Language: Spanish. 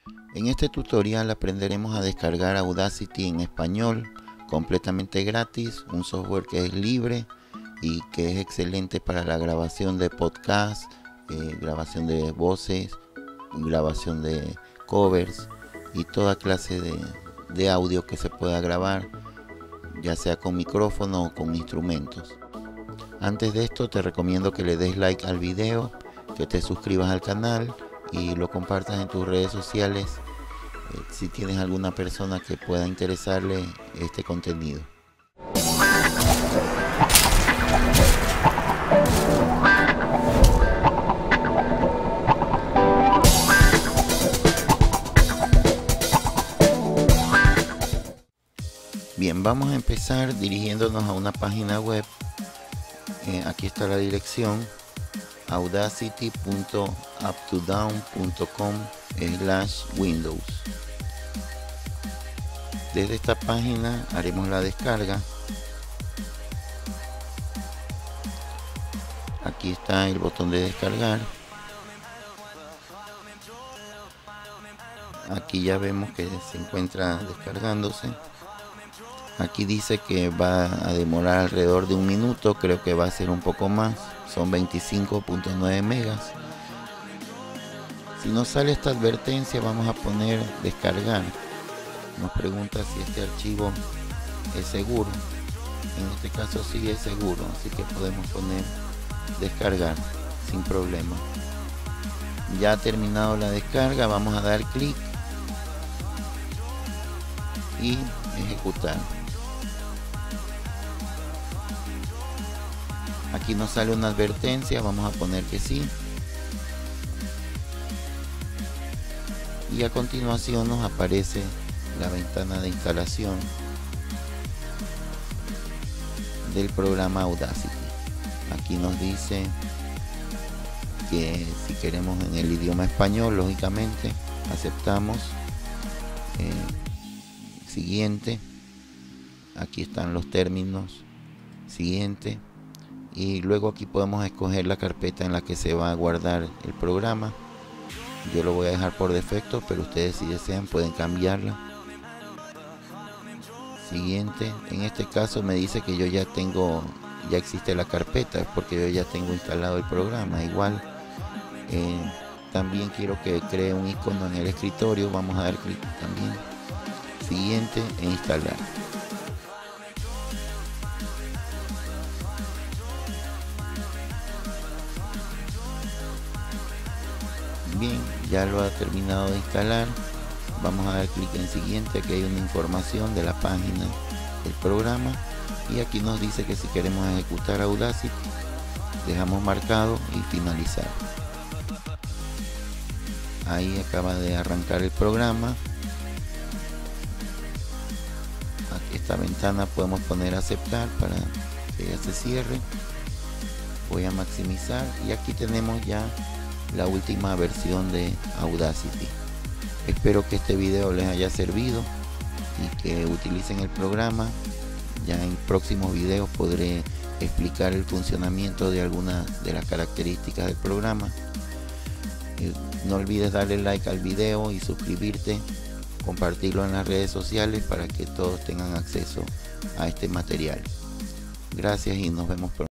En este tutorial aprenderemos a descargar Audacity en español, completamente gratis, un software que es libre y que es excelente para la grabación de podcast, grabación de voces, grabación de covers y toda clase de audio que se pueda grabar, ya sea con micrófono o con instrumentos. Antes de esto te recomiendo que le des like al video, que te suscribas al canal y lo compartas en tus redes sociales si tienes alguna persona que pueda interesarle este contenido. Bien, vamos a empezar dirigiéndonos a una página web. Aquí está la dirección: audacity.uptodown.com/windows. Desde esta página haremos la descarga. Aquí está el botón de descargar. Aquí ya vemos que se encuentra descargándose. Aquí dice que va a demorar alrededor de 1 minuto, creo que va a ser un poco más, son 25.9 megas. Si nos sale esta advertencia, vamos a poner descargar. Nos pregunta si este archivo es seguro. En este caso sí es seguro, así que podemos poner descargar sin problema. Ya ha terminado la descarga, vamos a dar clic y ejecutar. Aquí nos sale una advertencia, vamos a poner que sí. Y a continuación nos aparece la ventana de instalación del programa Audacity. Aquí nos dice que si queremos en el idioma español, lógicamente aceptamos. Siguiente. Aquí están los términos. Siguiente. Y luego aquí podemos escoger la carpeta en la que se va a guardar el programa. Yo lo voy a dejar por defecto, pero ustedes si desean pueden cambiarla. Siguiente. En este caso me dice que yo ya existe la carpeta, porque yo ya tengo instalado el programa. Igual también quiero que cree un icono en el escritorio. Vamos a dar clic también. Siguiente e instalar. Bien, ya lo ha terminado de instalar. Vamos a dar clic en siguiente. Aquí hay una información de la página del programa y aquí nos dice que si queremos ejecutar Audacity, dejamos marcado y finalizar. Ahí acaba de arrancar el programa. Aquí esta ventana podemos poner aceptar para que ya se cierre. Voy a maximizar y aquí tenemos ya la última versión de Audacity. Espero que este video les haya servido y que utilicen el programa. Ya en próximos videos podré explicar el funcionamiento de algunas de las características del programa. No olvides darle like al video y suscribirte, compartirlo en las redes sociales para que todos tengan acceso a este material. Gracias y nos vemos pronto.